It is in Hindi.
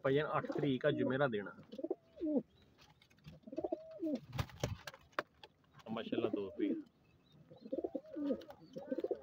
भाईजान 8 तरीक का जुमेरा देना माशाल्लाह 2 पीस